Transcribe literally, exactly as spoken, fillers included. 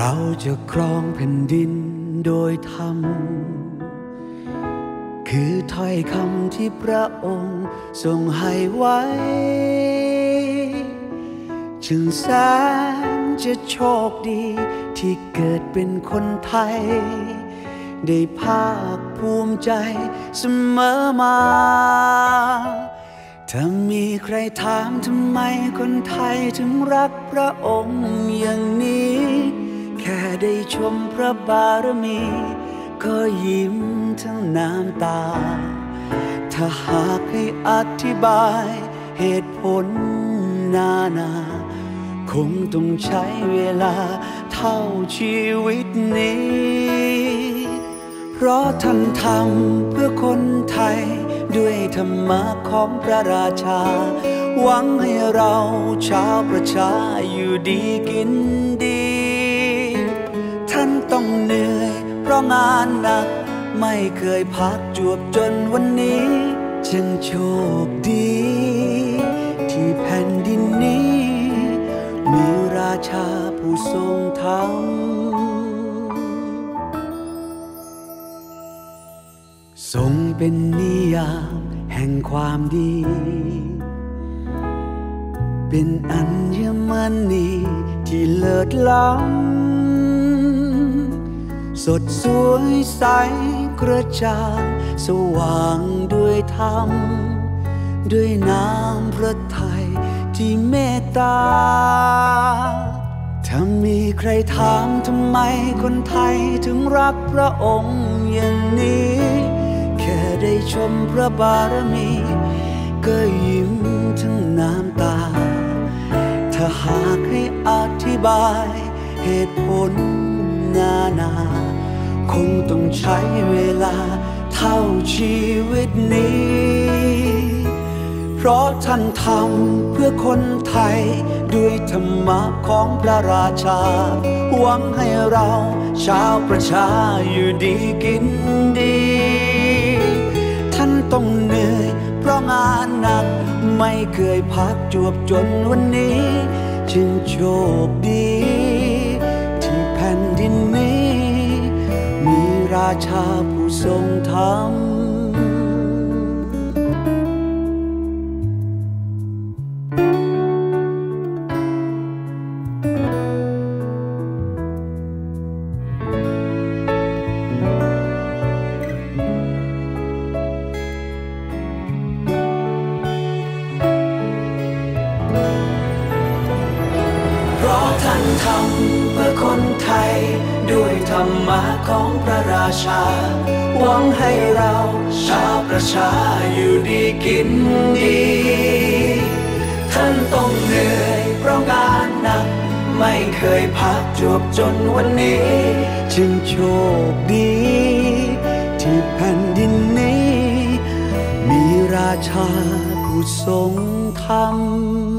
เราจะครองแผ่นดินโดยธรรมคือถ้อยคำที่พระองค์ทรงให้ไว้จึงแสนจะโชคดีที่เกิดเป็นคนไทยได้ภาคภูมิใจเสมอมาถ้ามีใครถามทำไมคนไทยถึงรักพระองค์อย่างนี้แค่ได้ชมพระบารมีก็ยิ้มทั้งน้ำตาถ้าหากให้อธิบายเหตุผลนานาคงต้องใช้เวลาเท่าชีวิตนี้เพราะท่านทำเพื่อคนไทยด้วยธรรมะของพระราชาหวังให้เราชาวประชาอยู่ดีกินดีท่านต้องเหนื่อยเพราะงานหนักไม่เคยพักจวบจนวันนี้จึงโชคดีที่แผ่นดินนี้มีราชาผู้ทรงธรรมทรงเป็นนิยามแห่งความดีเป็นอัญมณีที่เลิศล้ำสดสวยใสกระจ่างสว่างด้วยธรรมด้วยน้ำพระทัยที่เมตตาถ้ามีใครถามทำไมคนไทยถึงรักพระองค์อย่างนี้แค่ได้ชมพระบารมีก็ยิ้มทั้งน้ำตาถ้าหากให้อธิบายเหตุผลนานาคงต้องใช้เวลาเท่าชีวิตนี้เพราะท่านทำเพื่อคนไทยด้วยธรรมะของพระราชาหวังให้เราชาวประชาอยู่ดีกินดีท่านต้องเหนื่อยเพราะงานหนักไม่เคยพักจวบจนวันนี้จึงโชคดีที่แผ่นดินนี้มีราชาผู้ทรงธรรมทำเพื่อคนไทยด้วยธรรมะของพระราชาหวังให้เราชาวประชาอยู่ดีกินดีท่านต้องเหนื่อยเพราะงานหนักไม่เคยพักจวบจนวันนี้จึงโชคดีที่แผ่นดินนี้มีราชาผู้ทรงธรรม